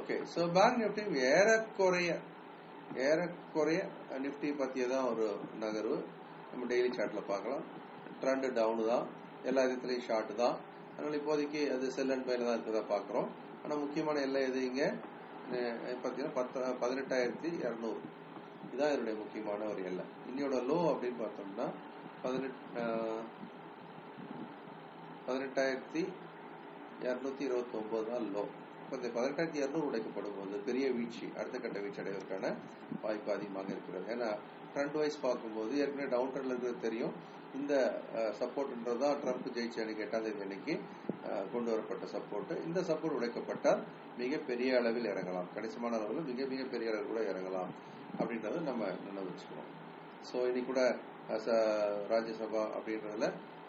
Okay, so bank Nifty ஏறக்குறைய Nifty பற்றிய தான் ஒரு நகர்வு நம்ம டெய்லி சார்ட்டில் பார்க்கலாம். ட்ரெண்டு டவுனு தான், எல்லா விதத்துலையும் ஷார்ட் தான். அதனால் இப்போதைக்கு அது செல் அண்ட் பைல தான் இருக்கிறதா பார்க்குறோம். ஆனால் முக்கியமான எல்லை எது இங்கே பார்த்தீங்கன்னா 18,200 இதுதான் இதனுடைய முக்கியமான ஒரு எல்லை. இன்னையோட லோ அப்படின்னு பார்த்தோம்னா 18,229 தான் லோ. இப்போ இந்த 18,200 உடைக்கப்படும் போது பெரிய வீழ்ச்சி, அடுத்த கட்ட வீழ்ச்சி அடைவதற்கான வாய்ப்பு அதிகமாக இருக்கிறது. ஏன்னா ட்ரெண்ட் வைஸ் பார்க்கும்போது ஏற்கனவே டவுன் ட்ரெண்ட்ல இருக்கிறது தெரியும். இந்த சப்போர்ட்ன்றதான் ட்ரம்ப் ஜெயிச்ச அன்னைக்கு 8ஆம் தேதி அன்னைக்கு கொண்டு வரப்பட்ட சப்போர்ட். இந்த சப்போர்ட் உடைக்கப்பட்டால் மிக பெரிய அளவில் இறங்கலாம், கணிசமான அளவில் மிக மிக பெரிய அளவில் கூட இறங்கலாம் அப்படின்றத நம்ம நினைவு வச்சுக்கணும். ஸோ இன்னைக்கு கூட ராஜ்யசபா அப்படின்றதுல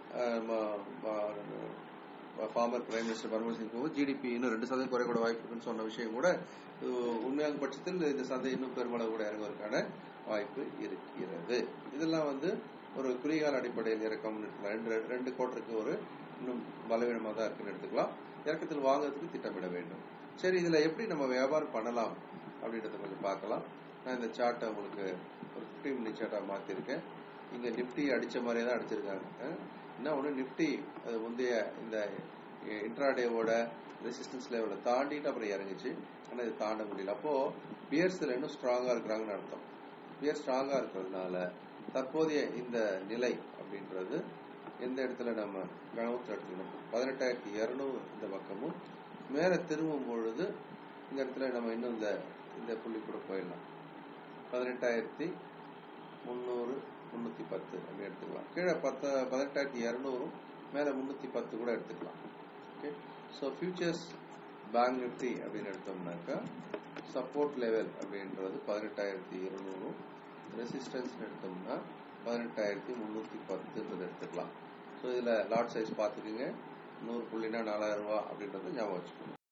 ஃபார்மர் பிரைம் மினிஸ்டர் மன்மோகன் சிங் ஜிடிபி இன்னும் 2% குறைக்கூட வாய்ப்பு இருக்குன்னு சொன்ன விஷயம் கூட உண்மையான பட்சத்தில் இந்த சந்தை இன்னும் பெருமளவு கூட இறங்குவதற்கான வாய்ப்பு இருக்கிறது. இதெல்லாம் ஒரு குறுகியகால அடிப்படையில் இறக்கம்னு எடுத்துக்கலாம். ரெண்டு குவார்ட்டருக்கு ஒரு இன்னும் பலவீனமாக தான் இருக்குன்னு எடுத்துக்கலாம். இறக்கத்தில் வாங்குறதுக்கு திட்டமிட வேண்டும். சரி, இதுல எப்படி நம்ம வியாபாரம் பண்ணலாம் அப்படின்றத கொஞ்சம் பார்க்கலாம். நான் இந்த சார்ட்டை உங்களுக்கு ஒரு 15 மினிட் சார்ட்டாக மாற்றிருக்கேன். இங்க நிப்டி அடிச்ச மாதிரியே தான் அடிச்சிருக்காங்க. என்ன ஒன்று, நிப்டி அது முந்தைய இந்த இன்ட்ராடேவோட ரெசிஸ்டன்ஸ் லெவலை தாண்டிட்டு அப்புறம் இறங்குச்சு. ஆனால் இது தாண்ட முடியல. அப்போ பியர்ஸ்ல இன்னும் ஸ்ட்ராங்கா இருக்கிறாங்கன்னு அர்த்தம். பியர் ஸ்ட்ராங்கா இருக்கிறதுனால தற்போதைய இந்த நிலை அப்படின்றது எந்த இடத்துல நம்ம கவனத்தில் எடுத்துக்கணும், 18,200 இந்த பக்கமும் மேல திரும்பும் பொழுது இந்த இடத்துல நம்ம இன்னும் இந்த புள்ளி கூட போயிடலாம். 18,300 310 அப்படி எடுத்துக்கலாம். கீழே 18,200 மேல 310 கூட எடுத்துக்கலாம். Okay, so futures bank Nifty அப்படின்னு எடுத்தோம்னாக்கா சப்போர்ட் லெவல் அப்படின்றது 18,200, ரெசிஸ்டன்ஸ் எடுத்தோம்னா 18,310 எடுத்துக்கலாம். ஸோ இதில் லாட் சைஸ் பார்த்துக்குங்க. 100 புள்ளினா 4,000 ரூபா அப்படின்றத ஞாபகம் வச்சுக்கோங்க.